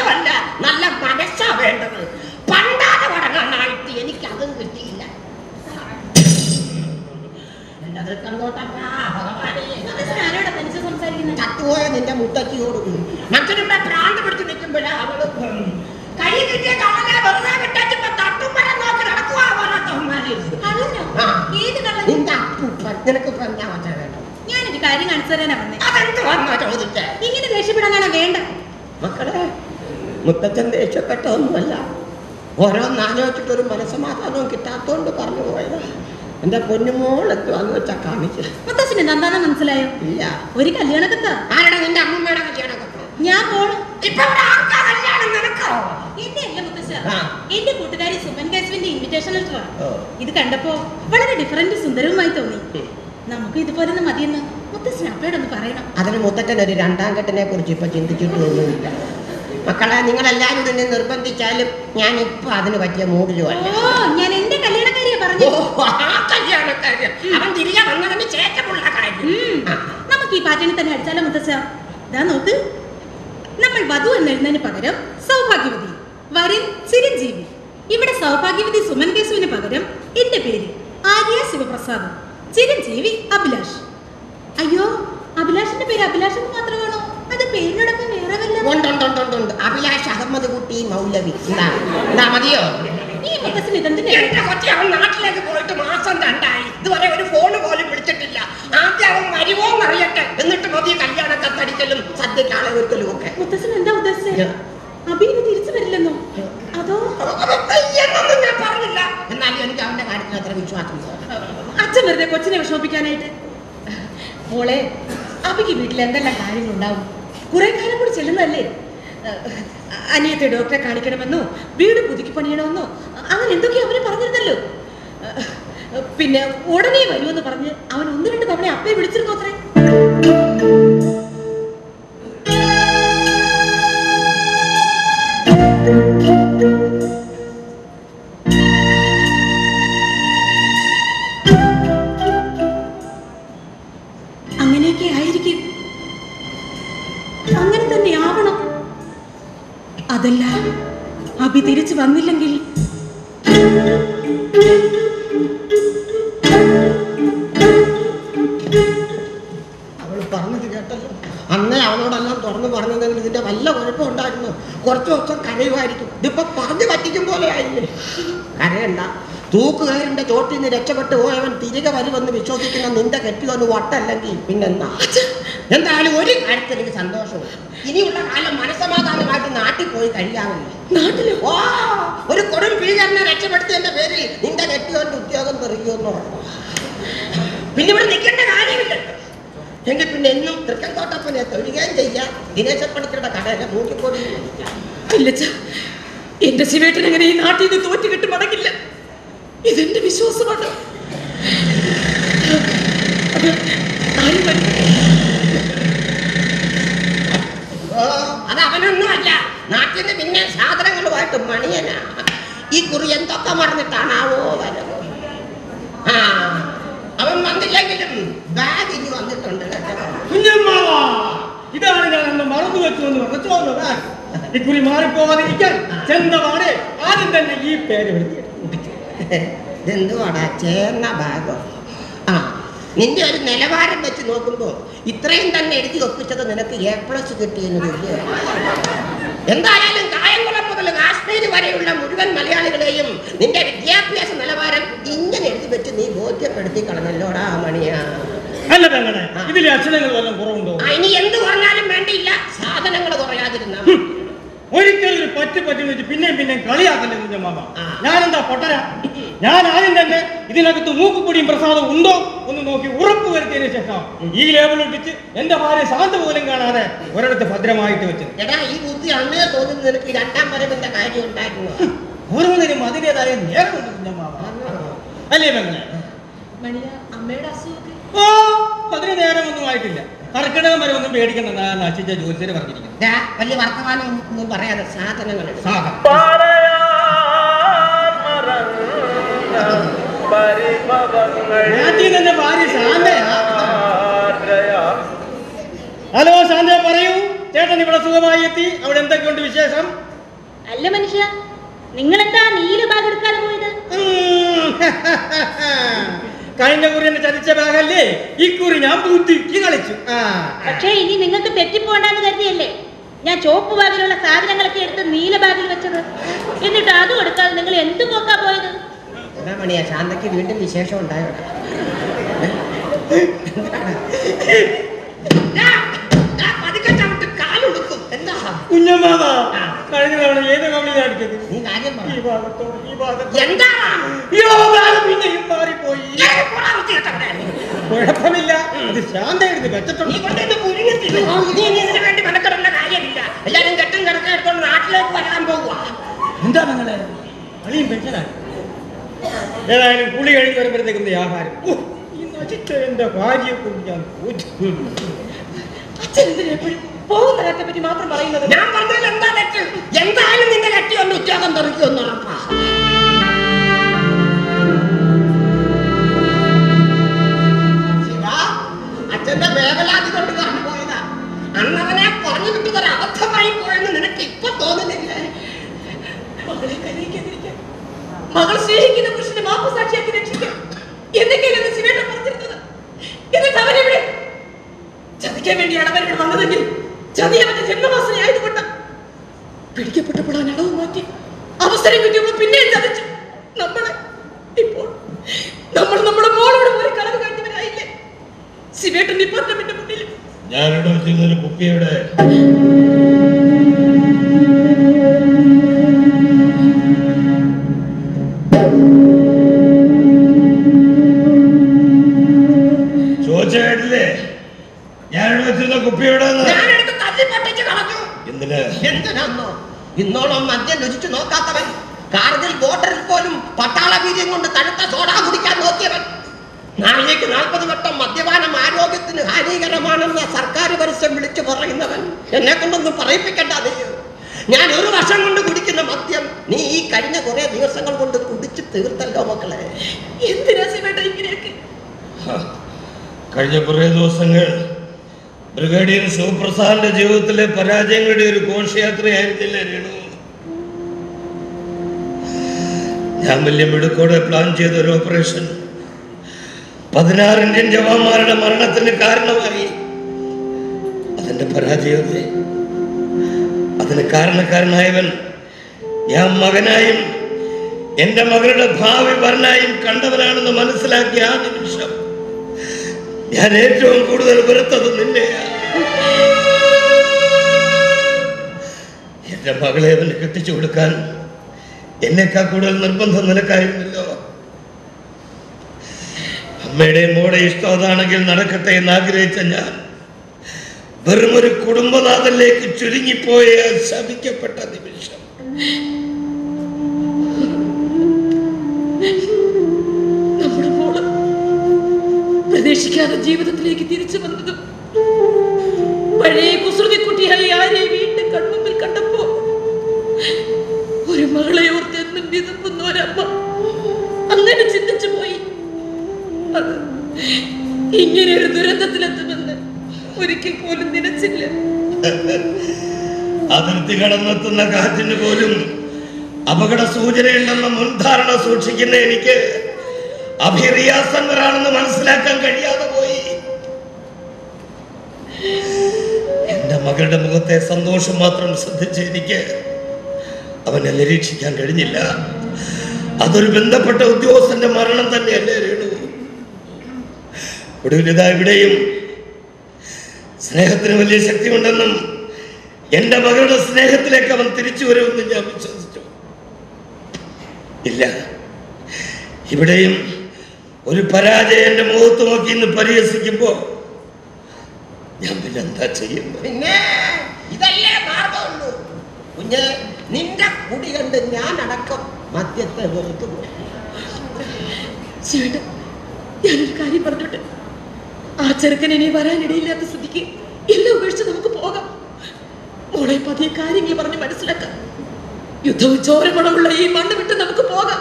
പ്രായമല്ല, നല്ല മനസ്സാ വേണ്ടത്. പണ്ടാതെ തുടങ്ങാനായിട്ട് എനിക്കതും കിട്ടിയില്ല. ചത്തുപോയ നിന്റെ മുത്തച്ഛിയോട് മനുഷ്യരുടെ പ്രാന്ത് പിടിച്ച് നിൽക്കുമ്പോഴേ അവള് കൈ കിട്ടിയ കള്ളനെ വെറുതെ വിട്ടപ്പോ തട്ടുമ്പഴ നോക്കി നടക്കുവാ. നിനക്ക് പറഞ്ഞാ വേണ്ട. ഞാനൊരു കാര്യം കാണിച്ചു തരാനാ വന്നേ. അതെന്ത് വന്നോ ചോദിച്ചേ? ഇങ്ങനെ ദേഷ്യപ്പെടാനാണ് വേണ്ട. മക്കളെ, മുത്തച്ഛൻ ദേഷ്യപ്പെട്ടൊന്നുമല്ല, ഓരോന്നാലോചിച്ചിട്ടൊരു മനസ്സമാധാനവും കിട്ടാത്തോണ്ട് പറഞ്ഞു പോയതാ. എന്റെ പൊന്നുമോൾ എത്തുവാന്ന് വെച്ചാ കാണിച്ചു. മുത്തച്ഛന് എന്താണെന്ന് മനസ്സിലായോ? ഇല്ല. ഒരു കല്യാണക്കത്ത. ആരാണ് നിന്റെ അമ്മമ്മയുടെ കല്യാണക്കത്ത്? ഞാൻ പോണു. ഇപ്പൊ കല്യാണം നിനക്കോ? എന്റെ അല്ല മുത്തച്ഛ, എന്റെ കൂട്ടുകാരി സുമൻ കാശ്വിന്റെ ഇൻവിറ്റേഷൻ ലെറ്ററാ. ഇത് കണ്ടപ്പോ വളരെ ഡിഫറന്റ് സുന്ദരവുമായി തോന്നി. നമുക്ക് ഇതുപോലെ മതിയെന്ന് മുത്തച്ഛൻ അപ്പയോടൊന്ന് പറയണം. അതിന് മുത്തച്ഛൻ ഒരു രണ്ടാം കെട്ടിനെ കുറിച്ച് ഇപ്പൊ ചിന്തിച്ചിട്ടൊന്നുമില്ല. മക്കളെ, നിങ്ങളെല്ലാരും തന്നെ നിർബന്ധിച്ചാലും ഞാൻ ഇപ്പൊ അതിന് പറ്റിയ മൂഡിലും അല്ല. ഞാൻ എന്റെ കല്യാണക്കാരിയെ പറഞ്ഞു. അവൻ തിരികെ വന്നതിന് ശേഷമുള്ള കാര്യം. നമുക്ക് ഈ പാറ്റിനെ തന്നെ അടിച്ചാലോ മുത്തച്ഛ? ഇതാ നോക്ക്, നമ്മൾ വധു എന്നെഴുന്നതിന് പകരം സൗഭാഗ്യവതി, വരൻ ചിരഞ്ജീവി. ഇവിടെ സൗഭാഗ്യവതി സുമൻ കേശുവിന് പകരം എന്റെ പേര് ആര്യ ശിവപ്രസാദ്, ചിരഞ്ജീവി അഭിലാഷ്. അയ്യോ, അഭിലാഷിന്റെ പേര് അഭിലാഷ് എന്ന് മാത്രമാണോ? അത് പേരിനോടൊപ്പം വേറെ വല്ല? അഭിലാഷ് അഹമ്മദ് കുട്ടി മൗലവി. എന്താ മതിയോ? ഈ മുത്തച്ഛൻ ഇതെന്തിനാ? നാട്ടിലേക്ക് പോയിട്ട് മാസം 2 ആയി, ഇതുവരെ ഒരു ഫോണ് പോലും വിളിച്ചിട്ടില്ല. ആദ്യം അവൻ വരുവോന്ന് അറിയട്ടെ, എന്നിട്ട് മതി കല്യാണ കത്തടിക്കലും സദ്യക്ക് ആളെ ഒരുക്കലും ഒക്കെ. മുത്തച്ഛൻ എന്താ ഉദ്ദേശിച്ചത്? അഭിനവ് തിരിച്ചു വരില്ലെന്നോ? അതോ? എന്നൊന്നും ഞാൻ പറഞ്ഞില്ല. എന്നാലും എനിക്ക് അവന്റെ കാര്യത്തിൽ അത്ര വിശ്വാസം. അച്ഛൻ വെറുതെ കൊച്ചിനെ വിഷമിപ്പിക്കാനായിട്ട്. മോളെ, അഭിക്ക് വീട്ടിൽ എന്തെല്ലാം കാര്യങ്ങളുണ്ടാവും. കുറെ കാലം കൂടി ചെല്ലുന്നതല്ലേ. അനിയത്തെ ഡോക്ടറെ കാണിക്കണമെന്നോ വീട് പുതുക്കി പണിയണമെന്നോ അങ്ങനെ എന്തൊക്കെയോ അവര് പറഞ്ഞിരുന്നല്ലോ. പിന്നെ ഉടനെ വരുമെന്ന് പറഞ്ഞ് അവൻ 1-2 തവണ അപ്പയെ വിളിച്ചിരുന്നു അത്രേ. അങ്ങനെയൊക്കെ ആയിരിക്കും, അങ്ങനെ തന്നെ ആവണം. അതല്ല, അഭി തിരിച്ചു വന്നില്ലെങ്കിൽ അവള് പറഞ്ഞത് കേട്ടല്ലോ. അന്നേ അവനോടെല്ലാം തുറന്നു പറഞ്ഞതെങ്കിൽ ഇതിന്റെ വല്ല കുഴപ്പം ഉണ്ടായിരുന്നു. കുറച്ചു ദിവസം കരയുമായിരിക്കും. ഇതിപ്പോ പറഞ്ഞു പറ്റിക്കും പോലെ ആയില്ലേ. കരയണ്ട. തൂക്കുകയറിന്റെ ചോട്ടിൽ നിന്ന് രക്ഷപ്പെട്ടു പോയവൻ തിരികെ വരുമെന്ന് വിശ്വസിക്കുന്ന നിന്റെ കെട്ടിയൊന്ന് വട്ടല്ലെങ്കിൽ പിന്നെന്താ? എന്തായാലും ഒരു കാര്യത്തിൽ എനിക്ക് സന്തോഷവും. ഇനിയുള്ള കാലം മനസ്സമാധാനമായിട്ട് നാട്ടിൽ പോയി കഴിയാമല്ലോ. നാട്ടില് ഒരു കൊടും ഭീകരനെ രക്ഷപ്പെടുത്തിയതിന്റെ പേരിൽ നിന്റെ കെട്ടിയോന്റെ ഉദ്യോഗം തെറിക്കുമെന്നോ? പിന്നെ ഇവിടെ നിൽക്കേണ്ട കാര്യമില്ലല്ലോ. എങ്കിൽ പിന്നെ എന്നും തൃക്കൻതോട്ടപ്പനെ തൊഴുകയും ചെയ്യാം. ദിനേശപ്പണിക്കരുടെ കടയിലെ മൂക്കിക്കോടി. ഇല്ലച്ച, എന്റെ ശിവേട്ടൻ അങ്ങനെ ഈ നാട്ടിൽ നിന്ന് തോറ്റുകിട്ട് മടങ്ങില്ല. ഇതെന്റെ വിശ്വാസമാണ്. അത് അവനൊന്നും അല്ല, നാട്ടിൽ നിന്ന് പിന്നെ സാധനങ്ങളുമായിട്ട് മണിയനാ. ഈ കുറി എന്തൊക്കെ മറന്നിട്ടാണാവോ വരവ്. അവൻ വന്നില്ലെങ്കിലും ബാഗ് ഇനി വന്നിട്ടുണ്ട്. ഇതാണ് ഞാൻ അന്ന് മറന്നു വെച്ചു. ഇക്കുറി മാറിപ്പോവാതിരിക്കാൻ ചെന്നപാടെ ആദ്യം തന്നെ ഈ പേര് വിളിച്ചു. ഇതെന്തുവാടാ, ചേർന്ന ബാഗോ? നിന്റെ ഒരു നിലവാരം വെച്ച് നോക്കുമ്പോ ഇത്രയും തന്നെ എഴുതി ഒപ്പിച്ചത് നിനക്ക് A+ കിട്ടിയെന്ന് വലിയ. എന്തായാലും കായംകുളം മുതൽ കാശ്മീർ വരെയുള്ള മുഴുവൻ മലയാളികളെയും നിന്റെ വിദ്യാഭ്യാസ നിലവാരം ഇങ്ങനെ എഴുതി വെച്ച് നീ ബോധ്യപ്പെടുത്തി കളഞ്ഞല്ലോടാ മണിയാ. അല്ല പെങ്ങളെ, ഇതിലെ അക്ഷരങ്ങൾ വല്ലതും കുറവുണ്ടോ? ഇനി എന്ത് പറഞ്ഞാലും വേണ്ടിയില്ല, സാധനങ്ങൾ കുറയാതിരുന്ന. ഒരിക്കലും ഒരു പറ്റി വെച്ച് പിന്നെയും കളിയാക്കല്ലേ നിന്റെ മാമ. ഞാനെന്താ പൊട്ടരാ? ഞാൻ ആദ്യം തന്നെ ഇതിനകത്ത് മൂക്കുപൊടിയും പ്രസാദം ഉണ്ടോ ഒന്ന് നോക്കി ഉറപ്പ് വരുത്തിയതിനു ശേഷം ഈ ലേബിൾ ഒട്ടിച്ച് എന്റെ ഭാര്യ ശാന്ത പോലും കാണാതെ ഒരിടത്ത് ഭദ്രമായിട്ട് വെച്ചത്. എടാ, ഈ ബുദ്ധി അന്നേ തോന്നുന്നു നിനക്ക് 2ാം വരവിന്റെ കാര്യം ഉണ്ടായിരുന്നു. ഓരോന്നിനും അതിൻ്റെതായ നേരമുണ്ട് നിന്റെ മാമ, അല്ലേ പെങ്ങളെ? അമ്മയുടെ അസുഖം അതിന് നേരമൊന്നും ആയിട്ടില്ല. കർക്കിടകം വരെ ഒന്നും പേടിക്കണ്ടെന്നാ നശിച്ച ജോലിച്ചര് പറഞ്ഞിരിക്കുന്നത്. വലിയ വർത്തമാനം ഒന്നും പറയാതെ സാധനങ്ങൾ. ഭാര്യ ശാന്തയാ. ഹലോ ശാന്ത, പറയൂ. ചേട്ടൻ ഇവിടെ സുഖമായി എത്തി. അവിടെ എന്തൊക്കെയുണ്ട് വിശേഷം? അല്ല മനുഷ്യ, നിങ്ങൾ എന്താ നീല ബാഗ് എടുക്കാതെ പോയത്? കഴിഞ്ഞ കുറി എന്നെ ചതിച്ച ബാഗല്ലേ, ഇക്കുറി ഞാൻ ബുദ്ധിക്ക് കളിച്ചു. പക്ഷേ ഇനി നിങ്ങൾക്ക് തെറ്റിപ്പോണ്ടെന്ന് കരുതിയല്ലേ ഞാൻ ചോപ്പ് ബാഗിലുള്ള സാധനങ്ങളൊക്കെ എടുത്ത് നീല ബാഗിൽ വെച്ചത്. എന്നിട്ട് അതും എടുക്കാതെ നിങ്ങൾ എന്ത് പോക്കാ പോയത്? എന്താ മണിയാ, ശാന്തയ്ക്ക് വീണ്ടും വിശേഷം ഉണ്ടായോ? കുഞ്ഞമ്മാവ, കഴിഞ്ഞ തവണ ഏത് കമ്പനി അടിച്ചത്? നീ കാര്യം പറ. ഈ ഭാഗത്തോ ഈ ഭാഗത്തോ? എന്താ പിന്നെയും മാറിപ്പോയി. കുഴപ്പമില്ല, അത് ശാന്ത എടുത്ത് വെച്ചിട്ടുണ്ട്. എല്ലാരും കെട്ടും കിടക്കാൻ എടുത്തോണ്ട് നാട്ടിലേക്ക് വരാൻ പോവുക. എന്താ നിങ്ങളെ അളിയും പെൻഷനാണ്? ഏതായാലും കുളി കഴിഞ്ഞ് വരുമ്പോഴത്തേക്കും ആഹാരം. ഈ നശിച്ച എന്റെ ഭാര്യയെ കൊണ്ട് ഞാൻ പോകുന്ന കാര്യത്തെ പറ്റി മാത്രം പറയുന്നത്. ഞാൻ പറഞ്ഞാൽ എന്താ തെറ്റ്? എന്തായാലും നിന്റെ കെട്ടി ഒന്ന് ഉദ്യോഗം തെറിക്കുമെന്ന് ഉറപ്പാ. അച്ഛന്റെ വേവലാതി കൊണ്ട് പറഞ്ഞു പോയതാ. അന്നവനെ പറഞ്ഞു വിട്ടതൊരു അബദ്ധമായി പോയെന്ന് നിനക്ക് ഇപ്പൊ തോന്നുന്നില്ലേ? മകളെ കരയിക്കാതിരിക്കാൻ, മകൾ സ്നേഹിക്കുന്ന പുരുഷനെ മാപ്പുസാക്ഷിയാക്കി രക്ഷിക്കാം എന്തൊക്കെയല്ലെന്ന് ശിവേട്ടൻ പറഞ്ഞിരുന്നത്. എന്നിട്ട് അവരെവിടെ? ചതിക്കാൻ വേണ്ടിയാണ് അവരിവിടെ വന്നതെങ്കിൽ ചതി അവന്റെ ജന്മവാസന ആയതുകൊണ്ട് പിടിക്കപ്പെട്ടപ്പോൾ ആ അടവ് മാറ്റി അവസരം കിട്ടിയപ്പോൾ പിന്നെയും ചതിച്ചു നമ്മളെ. ഇപ്പോൾ നമ്മൾ നമ്മുടെ മോളോട് പോലെ കളവ് കഴിഞ്ഞവരായില്ലേ? ശിവേട്ടൻ ഡിപ്പാർട്ട്മെന്റ് മുന്നിൽ ഞാനിവിടെ വെച്ചിരുന്നൊരു കുപ്പിയുടെ ചോദിച്ചില്ലേ? ഞാനിവിടെ വെച്ചിരുന്ന കുപ്പിയുടെ എന്തിനാന്നോ? ഇന്നോളം മദ്യം രുചിച്ചു നോക്കാത്തവൻ, കാർഗിൽ ബോർഡറിൽ പോലും പട്ടാള വീര്യം കൊണ്ട് തണുത്ത സോഡ കുടിക്കാൻ നോക്കിയവൻ, നാളേക്ക് 40 വട്ടം മദ്യപാനം ആരോഗ്യത്തിന് ഹാനികരമാണെന്ന സർക്കാർ പരസ്യം വിളിച്ചു പറയുന്നവൻ എന്നെ കൊണ്ടൊന്നും പറയിപ്പിക്കണ്ട. ഞാൻ 1 വർഷം കൊണ്ട് കുടിക്കുന്ന മദ്യം നീ ഈ കഴിഞ്ഞ കുറെ ദിവസങ്ങൾ കൊണ്ട് കുടിച്ച് തീർത്തല്ലോ മക്കളെ. എന്തിനാ ശിവേട്ട ഇങ്ങനെയൊക്കെ? കഴിഞ്ഞ കുറെ ദിവസങ്ങൾ ബ്രിഗേഡിയർ ശിവപ്രസാദിന്റെ ജീവിതത്തിലെ പരാജയങ്ങളുടെ ഒരു ഘോഷയാത്രയായിരുന്നില്ല രേണു. ഞാൻ വലിയ മിടുക്കോടെ പ്ലാൻ ചെയ്ത ഒരു ഓപ്പറേഷൻ 16 ഇന്ത്യൻ ജവാന്മാരുടെ മരണത്തിന് കാരണമായി. അതിന്റെ പരാജയമല്ലേ? അതിന് കാരണക്കാരനായവൻ ഞാൻ മകനായും എന്റെ മകളുടെ ഭാവി ഭരണായും കണ്ടവനാണെന്ന് മനസ്സിലാക്കിയ ആ നിമിഷം ഞാൻ ഏറ്റവും കൂടുതൽ വെറുത്തത് നിന്നെയാണ്. എന്റെ മകളെ അവന് കെട്ടിച്ചു കൊടുക്കാൻ എന്നെക്കാൾ കൂടുതൽ നിർബന്ധം നിനക്കായിരുന്നല്ലോ. അമ്മയുടെയും മോടെ ഇഷ്ടം അതാണെങ്കിൽ നടക്കട്ടെ എന്ന് ആഗ്രഹിച്ച ഞാൻ വെറും ഒരു കുടുംബനാഥനിലേക്ക് ചുരുങ്ങിപ്പോയ ശപിക്കപ്പെട്ട നിമിഷം. നമ്മുടെ മോള് പ്രതീക്ഷിക്കാതെ ജീവിതത്തിലേക്ക് തിരിച്ചു വന്നതും പഴയ കുസൃതിക്കുട്ടിയായി ആരെ വീണ്ടും കൺമുമ്പിൽ കണ്ടപ്പോ ഒരു മകളെ ഓർത്ത് എന്നും വിതുമ്പുന്ന ഒരമ്മ അങ്ങനെ ചിന്തിച്ചു പോയി. അത് ഇങ്ങനെ ഒരു ദുരന്തത്തിലെത്തുമെന്ന് ഒരിക്കൽ പോലും നനച്ചില്ല. അതിർത്തി കടന്നെത്തുന്ന കാറ്റിന് പോലും അപകട സൂചനയുണ്ടെന്ന മുൻധാരണ സൂക്ഷിക്കുന്ന എനിക്ക് അഭിറിയാസന്നരാണെന്ന് മനസ്സിലാക്കാൻ കഴിയാതെ പോയി. എന്റെ മകളുടെ മുഖത്തെ സന്തോഷം മാത്രം ശ്രദ്ധിച്ച് എനിക്ക് അവനെ നിരീക്ഷിക്കാൻ കഴിഞ്ഞില്ല. അതൊരു ബന്ധപ്പെട്ട ഉദ്യോഗസ്ഥന്റെ മരണം തന്നെയല്ലേ രേണു? ഒടുവിലിതാ ഇവിടെയും സ്നേഹത്തിന് വലിയ ശക്തിയുണ്ടെന്നും എന്റെ മകളുടെ സ്നേഹത്തിലേക്ക് അവൻ തിരിച്ചു വരുമെന്ന് ഞാൻ വിശ്വസിച്ചു. ഇല്ല, ഇവിടെയും ഒരു പരാജയം എന്റെ മുഖത്ത് നോക്കി ഇന്ന് പരിഹസിക്കുമ്പോ ഞാൻ പിന്നെ എന്താ ചെയ്യുന്നത്? പിന്നെ ഇതല്ലേ മാർഗമുള്ളൂ കുഞ്ഞ്. നിന്റെ കുടി കണ്ട് ഞാൻ അടക്കം മദ്യത്തെ വെറുത്തു പോയി. ശിവേട്ട, ഞാനൊരു കാര്യം പറഞ്ഞോട്ടെ. ആ ചെറുക്കൻ ഇനി വരാനിടയില്ലാത്ത സ്ഥിതിക്ക് എല്ലാം ഉപേക്ഷിച്ച് നമുക്ക് പോകാം. മോളെ പതിയെ കാര്യങ്ങൾ പറഞ്ഞ് മനസ്സിലാക്കാം. യുദ്ധവും ചോരമണമുള്ള ഈ മണ്ണ് വിട്ട് നമുക്ക് പോകാം.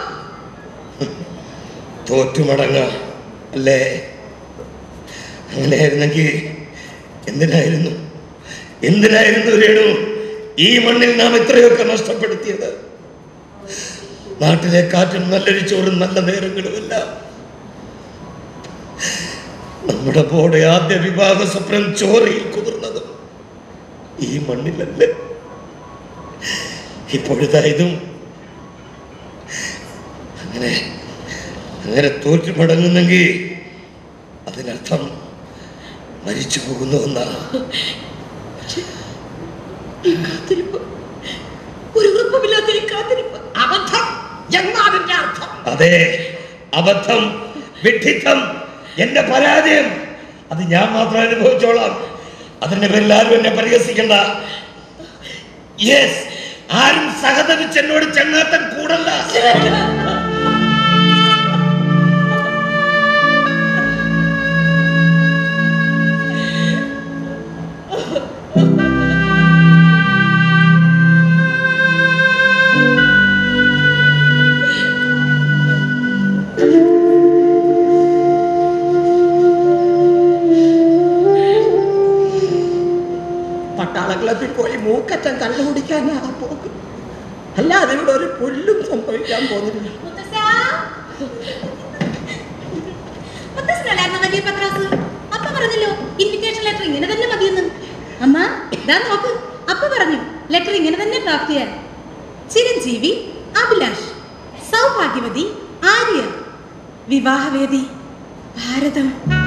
തോറ്റുമടങ്ങ അല്ലേ? അങ്ങനെയായിരുന്നെങ്കിൽ എന്തിനായിരുന്നു എന്തിനായിരുന്നു രേണു ഈ മണ്ണിൽ നാം ഇത്രയൊക്കെ നഷ്ടപ്പെടുത്തിയത്? നാട്ടിലെ കാറ്റും നല്ലൊരു ചോറും നല്ല നേരങ്ങളുമല്ല. നമ്മുടെ ബോർഡ് ആദ്യ വിവാഹ സ്വപ്നം ചോരയിൽ കുതിർന്നതും ഈ മണ്ണിലല്ലേ. ഇപ്പോഴിതായതും അങ്ങനെ തോറ്റു മടങ്ങുന്നെങ്കിൽ അതിനർത്ഥം മരിച്ചു പോകുന്നു എന്നാ. അതെ, അബദ്ധം, വിഡ്ഢിത്തം, എന്റെ പരാജയം, അത് ഞാൻ മാത്രം അനുഭവിച്ചോളാം. അതിന്റെ പേരിൽ ആരും എന്നെ പരിഹസിക്കണ്ട. യെസ്, ആരും സഹതപിച്ച് എന്നോട് ചെന്നാട്ടം കൂടല്ല. പട്ടാളക്ലബിൽ പോയി മൂക്കറ്റം കണ്ടുപിടിക്കാനാ പോകും, അല്ലാതെ ഇവിടെ ഒരു പുല്ലും സംഭവിക്കാൻ പോകുന്നില്ല. അപ്പ പറഞ്ഞല്ലോ ഇൻവിറ്റേഷൻ ലെറ്റർ ഇങ്ങനെ തന്നെ മതിയെന്ന്. അമ്മ ഇതാ നോക്ക്, അപ്പ പറഞ്ഞു ലെറ്റർ ഇങ്ങനെ തന്നെ ഡ്രാഫ്റ്റ് ചെയ്യാൻ. ചിരഞ്ജീവി അഭിലാഷ്, സൗഭാഗ്യവതി ആര്യ, വിവാഹവേദി ഭാരതം.